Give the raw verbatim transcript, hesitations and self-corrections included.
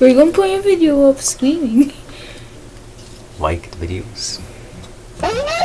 We're gonna play a video of screaming. Like the videos.